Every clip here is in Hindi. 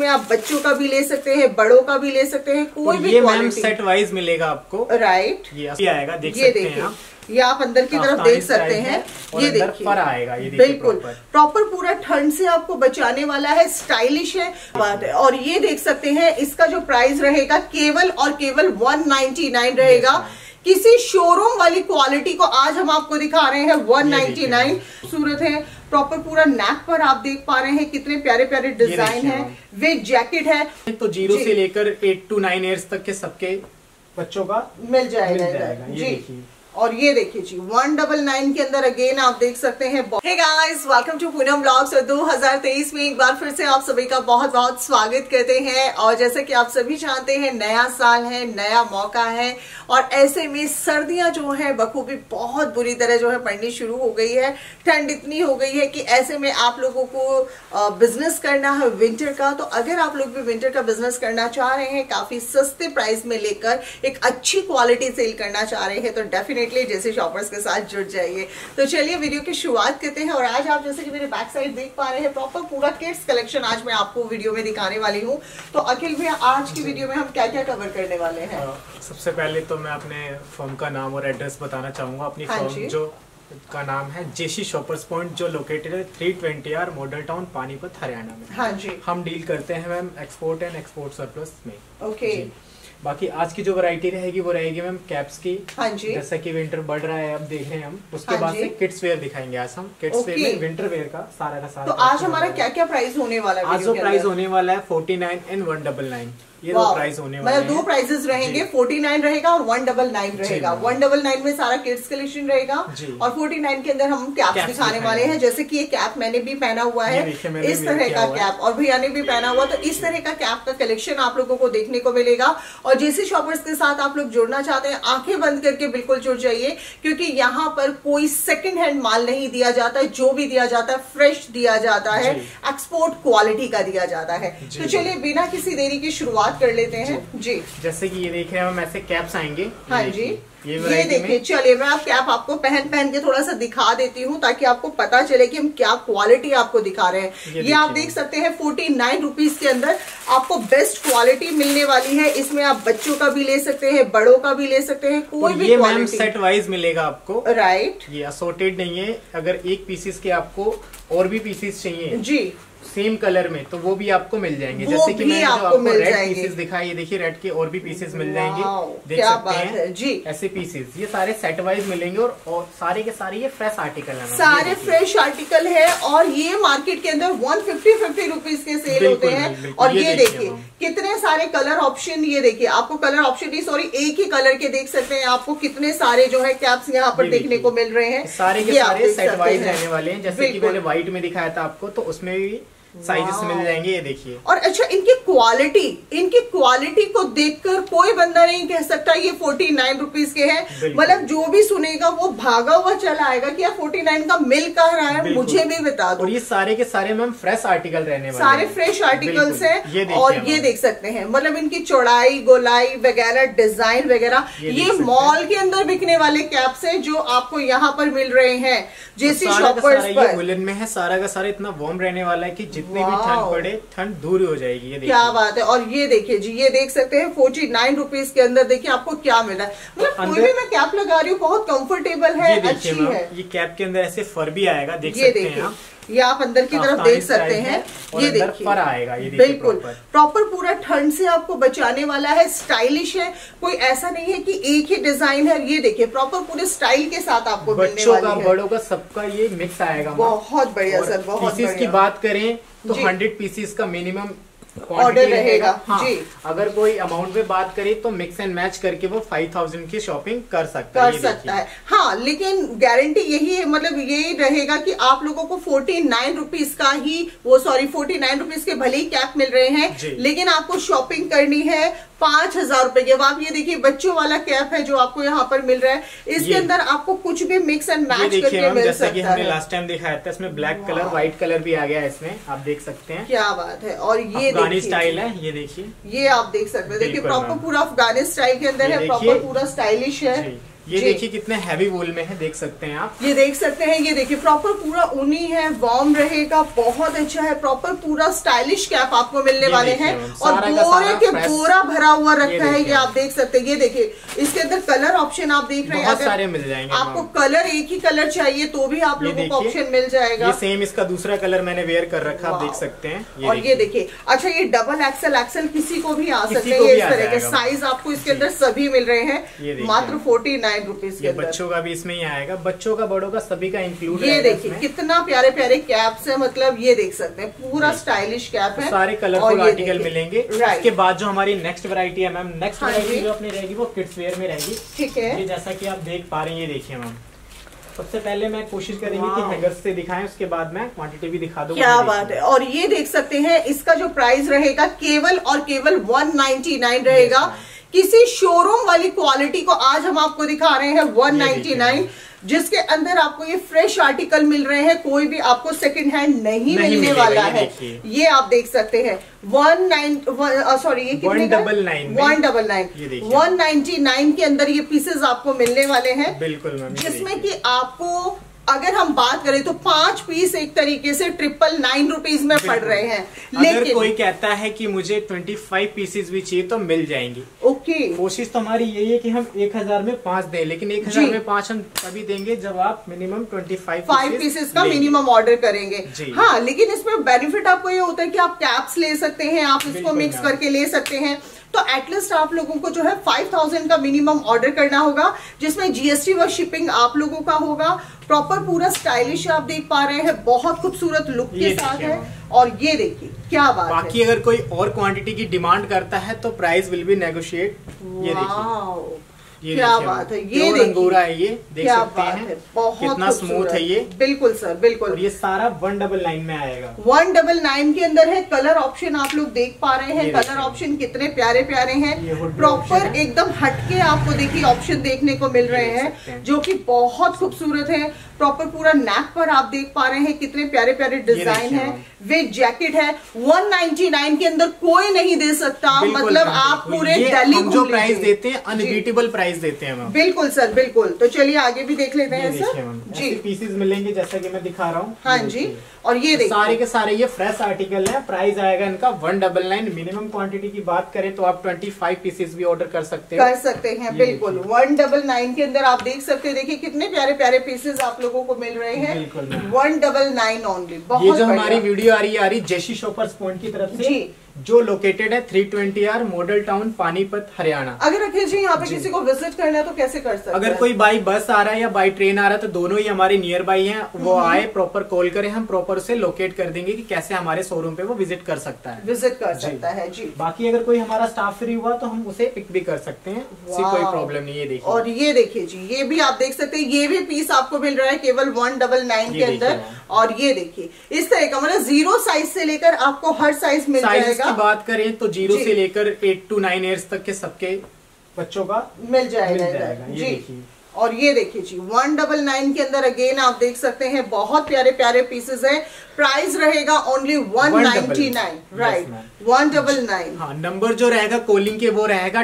इसमें आप बच्चों का भी ले सकते हैं, बड़ों का भी ले सकते हैं, कोई भी ये मैम सेट वाइज मिलेगा आपको। राइट, ये आएगा, देख सकते हैं आप। ये आप अंदर की तरफ देख सकते हैं, ये देखिए पर आएगा, ये बिल्कुल प्रॉपर पूरा ठंड से आपको बचाने वाला है, स्टाइलिश है बात है। और ये देख सकते हैं इसका जो प्राइस रहेगा केवल और केवल 199 रहेगा। किसी शोरूम वाली क्वालिटी को आज हम आपको दिखा रहे हैं 199। खूबसूरत है, प्रॉपर पूरा नेक पर आप देख पा रहे हैं कितने प्यारे प्यारे डिजाइन है, विद जैकेट है। तो 0 से लेकर 8 to 9 ईयर्स तक के सबके बच्चों का मिल जाएगा जी। और ये देखिए जी 199 के अंदर अगेन आप देख सकते हैं। Hey guys, welcome to Poonam blogs. 2023 में एक बार फिर से आप सभी का बहुत बहुत स्वागत करते हैं। और जैसे कि आप सभी जानते हैं नया साल है, नया मौका है और ऐसे में सर्दियां जो है बखूबी बहुत बुरी तरह जो है पड़नी शुरू हो गई है। ठंड इतनी हो गई है कि ऐसे में आप लोगों को बिजनेस करना है विंटर का। तो अगर आप लोग भी विंटर का बिजनेस करना चाह रहे हैं, काफी सस्ते प्राइस में लेकर एक अच्छी क्वालिटी सेल करना चाह रहे हैं, तो डेफिनेटली जैसे शॉपर्स के साथ जुड़ जाइए। तो चलिए वीडियो की शुरुआत करते हैं। और आज आप जैसे कि मेरे बैक साइड देख पा रहे हैं प्रॉपर पूरा किड्स कलेक्शन आज मैं आपको वीडियो में दिखाने वाली हूँ। तो अखिल भैया आज की वीडियो में हम क्या क्या कवर करने वाले हैं? सबसे पहले तो मैं अपने फर्म का नाम और एड्रेस बताना चाहूंगा। अपनी फर्म जो का नाम है जेसी शॉपर्स पॉइंट, जो लोकेटेड है 320R model town Panipat Haryana में। हाँ जी, हम डील करते हैं ma'am export and export surplus में। ओके, बाकी आज की जो वैरायटी रहेगी वो रहेगी मैम कैप्स की। हाँ जी, जैसा कि विंटर बढ़ रहा है अब देख रहे हैं हम, उसके बाद से किड्स वेयर दिखाएंगे। आज हम किड्स वेयर में विंटर वेयर का सारा तो आज हमारा क्या क्या प्राइस होने वाला है? आज जो प्राइस होने वाला है 49 एंड 199, ये दो प्राइस होने वाले हैं। मतलब दो प्राइसेस रहेंगे, 49 रहेगा और 199 रहेगा। 199 में सारा किड्स कलेक्शन रहेगा और 49 के अंदर हम कैप्स दिखाने वाले हैं। जैसे कि ये कैप मैंने भी पहना हुआ है, इस तरह का कैप, और भैया ने भी पहना हुआ। तो इस तरह का कैप का कलेक्शन आप लोगों को देखने को मिलेगा। और जेसी शॉपर्स के साथ आप लोग जुड़ना चाहते हैं, आंखें बंद करके बिल्कुल जुड़ जाइए, क्योंकि यहाँ पर कोई सेकंड हैंड माल नहीं दिया जाता है। जो भी दिया जाता है फ्रेश दिया जाता है, एक्सपोर्ट क्वालिटी का दिया जाता है। तो चलिए बिना किसी देरी की शुरुआत कर लेते हैं जी। जैसे कि ये देख रहे हैं हम, ऐसे कैप्स आएंगे। हाँ जी, ये देखिए, चलिए मैं आप कैप आपको पहन के थोड़ा सा दिखा देती हूँ ताकि आपको पता चले कि हम क्या क्वालिटी आपको दिखा रहे हैं। ये आप देख सकते हैं 49 रुपीज के अंदर आपको बेस्ट क्वालिटी मिलने वाली है। इसमें आप बच्चों का भी ले सकते हैं, बड़ों का भी ले सकते हैं, कोई भी क्वालिटी। सेट वाइज मिलेगा आपको, राइट। ये असोर्टेड नहीं है। अगर एक पीसेस के आपको और भी पीसेस चाहिए जी सेम कलर में, तो वो भी आपको मिल जाएंगे। जैसे कि मैंने जो आपको रेड पीसेस दिखाई, ये देखिए रेड के और भी पीसेस मिल जाएंगे, देख सकते हैं जी। ऐसे पीसेस ये सारे सेट वाइज मिलेंगे और सारे के सारे ये फ्रेश आर्टिकल है, सारे फ्रेश आर्टिकल है। और ये मार्केट के अंदर 150 रुपीज के सेल होते हैं। और ये देखिए कितने सारे कलर ऑप्शन, ये देखिए आपको कलर ऑप्शन ही सॉरी एक ही कलर के देख सकते हैं। आपको कितने सारे जो है कैप्स यहाँ पर देखने को मिल रहे हैं। सारे के सारे सेट वाइज रहने वाले हैं। जैसे कि मैंने व्हाइट में दिखाया था आपको, तो उसमें भी साइजेस मिल जाएंगे, ये देखिए। और अच्छा, इनकी क्वालिटी को देखकर कोई बंदा नहीं कह सकता ये 49 रुपीज के हैं। मतलब जो भी सुनेगा वो भागा हुआ चला आएगा कि यार 49 का मिल कह रहा है, मुझे भी बता दो। और ये सारे के सारे मैम फ्रेश आर्टिकल रहने वाले, सारे फ्रेश आर्टिकल्स हैं। और ये देख सकते हैं, मतलब इनकी चौड़ाई गोलाई वगैरह डिजाइन वगैरह, ये मॉल के अंदर बिकने वाले कैप्स हैं जो आपको यहाँ पर मिल रहे हैं जेसी शॉपर्स पर। वुलन में है, सारा का सारा इतना वार्म रहने वाला है कि जितनी भी ठंड पड़े ठंड दूर हो जाएगी। ये क्या बात है। और ये देखिए जी, ये देख सकते हैं 49 रुपीज के अंदर देखिए आपको क्या मिला है। मतलब कोई भी मैं कैप लगा रही हूँ, बहुत कंफर्टेबल है, अच्छी है। ये कैप के अंदर ऐसे फर भी आएगा, देख सकते हैं आप। ये आप अंदर की तरफ देख सकते हैं, ये देखिए पर आएगा, ये बिल्कुल प्रॉपर पूरा ठंड से आपको बचाने वाला है, स्टाइलिश है। कोई ऐसा नहीं है कि एक ही डिजाइन है। ये देखिए प्रॉपर पूरे स्टाइल के साथ आपको मिलने वाली है। बड़ों का सबका ये मिक्स आएगा। बहुत बढ़िया सर, बहुत बढ़िया। की बात करें तो 100 पीसेस का मिनिमम ऑर्डर रहेगा। हाँ, जी। अगर कोई अमाउंट में बात करें तो मिक्स एंड मैच करके वो 5000 की शॉपिंग कर सकता है। हाँ, लेकिन गारंटी यही है, मतलब यही रहेगा कि आप लोगों को 49 रुपीज का ही 49 रुपीज के भले ही कैप मिल रहे हैं, लेकिन आपको शॉपिंग करनी है 5000 रुपए के। अब आप ये देखिए बच्चों वाला कैप है जो आपको यहाँ पर मिल रहा है। इसके अंदर आपको कुछ भी मिक्स एंड मैच करके मिल सकता है। कि हमने लास्ट टाइम दिखाया था, इसमें ब्लैक कलर व्हाइट कलर भी आ गया है इसमें, आप देख सकते हैं। क्या बात है। और ये अफगानी स्टाइल है, ये देखिए, ये आप देख सकते हैं। देखिए प्रॉपर पूरा अफगानी स्टाइल के अंदर है, प्रॉपर पूरा स्टाइलिश है। ये देखिए कितने हैवी वूल में है, देख सकते हैं आप। ये देख सकते हैं, ये देखिए प्रॉपर पूरा ऊनी है, वार्म रहेगा, बहुत अच्छा है। प्रॉपर पूरा स्टाइलिश कैप आपको मिलने वाले हैं और बोरे के बोरा भरा हुआ रखा है, ये आप देख सकते हैं। ये देखिए इसके अंदर कलर ऑप्शन आप देख रहे हैं, बहुत सारे मिल जाएंगे। आपको कलर एक ही कलर चाहिए तो भी आप लोगों को ऑप्शन मिल जाएगा। ये सेम इसका दूसरा कलर मैंने वेयर कर रखा, आप देख सकते हैं। और ये देखिए, अच्छा ये डबल एक्सेल किसी को भी आ सकते हैं, इस तरह के साइज आपको इसके अंदर सभी मिल रहे हैं मात्र 49 रुपीज के अंदर। बच्चों का भी इसमें ही आएगा, बच्चों का बड़ों का सभी का इंक्लूड। ये देखिए कितना प्यारे प्यारे कैप्स है, मतलब ये देख सकते हैं पूरा स्टाइलिश कैप है, सारे कलरफुल आर्टिकल मिलेंगे। इसके बाद जो हमारी नेक्स्ट वैरायटी है मैम, नेक्स्ट वैरायटी जो अपनी रहेगी वो किड्स वेयर में रहेगी। ठीक है, जैसा कि आप देख पा रहे हैं, ये देखिए मैम सबसे पहले मैं कोशिश करेंगे कि हैंगर्स से दिखाएं, उसके बाद मैं क्वांटिटी भी दिखा दूं। क्या बात है। और ये देख सकते हैं इसका जो प्राइस रहेगा केवल और केवल 199 रहेगा। किसी शोरूम वाली क्वालिटी को आज हम आपको दिखा रहे हैं 199, जिसके अंदर आपको ये फ्रेश आर्टिकल मिल रहे हैं, कोई भी आपको सेकंड हैंड नहीं मिलने वाला है। ये आप देख सकते हैं 199 के अंदर ये पीसेस आपको मिलने वाले हैं। बिल्कुल मैम, जिसमें कि आपको अगर हम बात करें तो 5 पीस एक तरीके से 999 रुपीज में पड़ रहे हैं। लेकिन कोई कहता है कि मुझे 25 पीसेस भी चाहिए तो मिल जाएंगी। ओके, कोशिश तो हमारी यही है कि हम 1000 में 5 दें, लेकिन 1000 में 5 हम तभी देंगे जब आप मिनिमम 25 पीसेस का मिनिमम ऑर्डर करेंगे। हाँ, लेकिन इसमें बेनिफिट आपको ये होता है कि आप कैप्स ले सकते हैं, आप इसको मिक्स करके ले सकते हैं। तो एटलीस्ट आप लोगों को जो है 5000 का मिनिमम ऑर्डर करना होगा, जिसमें जीएसटी व शिपिंग आप लोगों का होगा। प्रॉपर पूरा स्टाइलिश आप देख पा रहे हैं, बहुत खूबसूरत लुक के साथ है। और ये देखिए क्या बात है। बाकी अगर कोई और क्वांटिटी की डिमांड करता है तो प्राइस विल बी नेगोशिएट। ये देखिए, क्या बात है, ये अंगूरा है, ये देख सकते हैं बहुत कितना स्मूथ है ये। बिल्कुल सर, बिल्कुल। ये सारा 199 में आएगा। 199 के अंदर है। कलर ऑप्शन आप लोग देख पा रहे हैं, कलर ऑप्शन कितने प्यारे प्यारे हैं। प्रॉपर एकदम हटके आपको देखिए ऑप्शन देखने को मिल रहे हैं, जो कि बहुत खूबसूरत है। प्रॉपर पूरा नेक पर आप देख पा रहे हैं कितने प्यारे प्यारे डिजाइन है। विद जैकेट है। 199 के अंदर कोई नहीं दे सकता, मतलब आप पूरे दिल्ली जो प्राइस देते हैं अनबीटेबल प्राइस देते हैं। बिल्कुल सर, बिल्कुल। तो चलिए आगे भी देख लेते हैं सर। जी, पीसेस मिलेंगे जैसा कि मैं दिखा रहा हूँ। हाँ जी, और ये देखिए सारे के सारे ये फ्रेश आर्टिकल है। प्राइस आएगा इनका 199। मिनिमम क्वांटिटी की बात करें तो आप 25 पीसेस भी ऑर्डर कर सकते हैं। बिल्कुल 199 के अंदर आप देख सकते हैं। देखिए कितने प्यारे प्यारे पीसेस आप लोगों को मिल रहे हैं। 199 ओनली। ये जो हमारी वीडियो आ रही जयश्री शॉपर्स पॉइंट की तरफ से, जो लोकेटेड है 320R model town Panipat Haryana. अगर अखिल जी यहाँ पे किसी को विजिट करना है तो कैसे कर सकते हैं? अगर कोई बाई बस आ रहा है या बाई ट्रेन आ रहा है तो दोनों ही हमारे नियर बाई हैं, वो आए प्रॉपर कॉल करें, हम प्रॉपर से लोकेट कर देंगे कि कैसे हमारे शोरूम पे वो विजिट कर सकता है। जी। बाकी अगर कोई हमारा स्टाफ फ्री हुआ तो हम उसे पिक भी कर सकते हैं, कोई प्रॉब्लम नहीं है। देखिए, और ये देखिए जी, ये भी आप देख सकते हैं, ये भी पीस आपको मिल रहा है केवल 199 के अंदर। और ये देखिए इस तरह का, मतलब 0 साइज से लेकर आपको हर साइज मिल जाएगा। की बात करें तो 0 से लेकर 8 to 9 ईयर्स तक के सबके बच्चों का मिल जाएगा। जी, और ये देखिए जी 199 के अंदर अगेन आप देख सकते हैं बहुत प्यारे प्यारे पीसेस हैं। प्राइस रहेगा ओनली 199, राइट, 199। हाँ, नंबर जो रहेगा कॉलिंग के वो रहेगा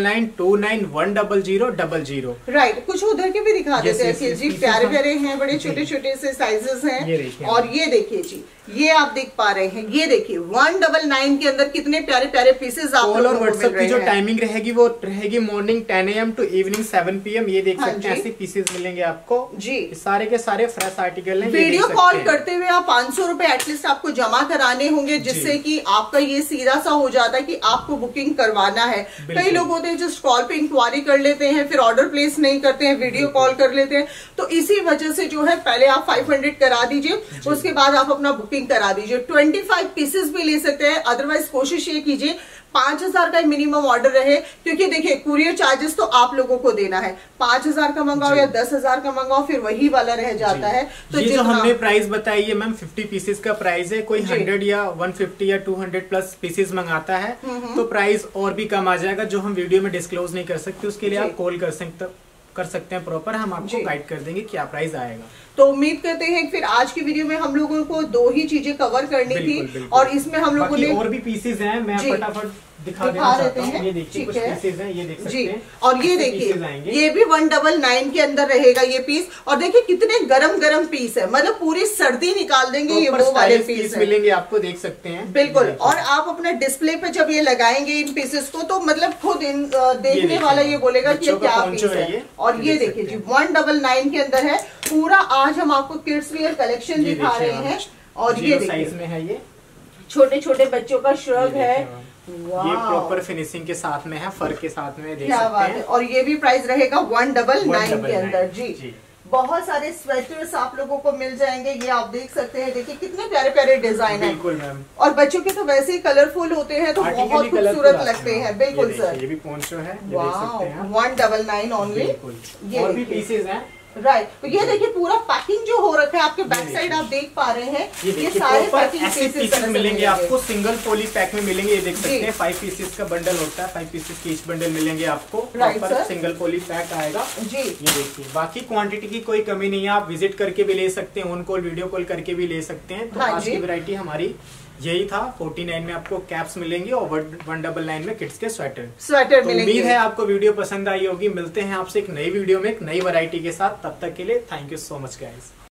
9992910000। राइट, कुछ उधर के भी दिखा देते हैं जी, प्यारे प्यारे हैं, बड़े छोटे छोटे से साइजेस हैं। और ये देखिए जी, ये आप देख पा रहे हैं, ये देखिए 199 के अंदर कितने प्यारे प्यारे पीसेस आप कॉल और व्हाट्सएप की जो टाइमिंग रहेगी वो रहेगी morning 10 AM to evening 7 PM। ये देख सकते हैं, ऐसे पीसेस मिलेंगे आपको जी। सारे के सारे फ्रेश आर्टिकल हैं। वीडियो कॉल करते हुए आप 500 रुपए एटलीस्ट आपको जमा कराने होंगे, जिससे कि आपका ये सीधा सा हो जाता है कि आपको बुकिंग करवाना है। कई लोग होते हैं जस्ट कॉल पे इंक्वायरी कर लेते हैं, फिर ऑर्डर प्लेस नहीं करते हैं, वीडियो कॉल कर लेते हैं। तो इसी वजह से जो है पहले आप 500 करा दीजिए, उसके बाद आप अपना बुकिंग करा दीजिए। 25 पीसेस भी ले सकते हैं, अदरवाइज कोशिश ये कीजिए 5000 का मिनिमम ऑर्डर रहे, क्योंकि देखिए कुरियर चार्जेस तो आप लोगों को देना है। 5000 का मंगाओ या 10,000 का मंगाओ, फिर वही वाला रह जाता है। तो ये जो हमने प्राइस बताई है मैम 50 पीसेस का प्राइस है। कोई 100 या 150 या 200 प्लस पीसेस मंगाता है तो प्राइस और भी कम आ जाएगा, जो हम वीडियो में डिस्क्लोज नहीं कर सकते। उसके लिए आप कॉल कर सकते हैं प्रॉपर, हम आपको गाइड कर देंगे क्या प्राइस आएगा। तो उम्मीद करते हैं फिर आज की वीडियो में हम लोगों को 2 ही चीजें कवर करनी थी और इसमें हम लोगों ने और भी पीसेज हैं, मैं फटाफट दिखा देते हैं। ये देखिए कुछ पीसेज हैं, ये देख सकते हैं। और ये देखिए ये भी 199 के अंदर रहेगा ये पीस। और देखिए कितने गरम गरम पीस है, मतलब पूरी सर्दी निकाल देंगे ये वो वाले पीस मिलेंगे आपको, देख सकते हैं। बिल्कुल। और आप अपने डिस्प्ले पे जब ये लगाएंगे इन पीसेस को तो मतलब खुद देखने वाला ये बोलेगा कि ये क्या पीस है। और ये देखिए जी 199 के अंदर है पूरा। आज हम आपको किड्स वियर कलेक्शन दिखा रहे हैं। और ये साइज में है, ये छोटे छोटे बच्चों का श्रग है। ये प्रॉपर फिनिशिंग के साथ में है, फर के साथ में देख क्या सकते बात हैं। है। और ये भी प्राइस रहेगा 199 के अंदर जी। बहुत सारे स्वेटर्स आप लोगों को मिल जाएंगे, ये आप देख सकते हैं। देखिए कितने प्यारे प्यारे डिजाइन है। बिल्कुल मैम। और बच्चों के तो वैसे ही कलरफुल होते हैं तो बहुत खूबसूरत लगते हैं। बिल्कुल सर। ये भी पोंचो है, 199 ओनली। और भी पीसेज हैं। राइट। तो ये देखिए पूरा पैकिंग जो हो रखा है आपके बैक साइड आप देख पा रहे हैं। ये सारे पैकिंग पीसेस मिलेंगे आपको, सिंगल पॉली पैक में मिलेंगे। ये देख सकते हैं 5 पीसेस का बंडल होता है, 5 पीसेस की ईच बंडल मिलेंगे आपको। प्रॉपर सिंगल पॉली पैक आएगा जी। ये देखिए बाकी क्वांटिटी की कोई कमी नहीं है, आप विजिट करके भी ले सकते हैं, ऑन कॉल वीडियो कॉल करके भी ले सकते हैं। तो आज की वैरायटी हमारी यही था। 49 में आपको कैप्स मिलेंगे और 199 में किड्स के स्वेटर मिलेंगे। उम्मीद है आपको वीडियो पसंद आई होगी। मिलते हैं आपसे एक नई वीडियो में एक नई वैरायटी के साथ। तब तक के लिए thank you so much guys.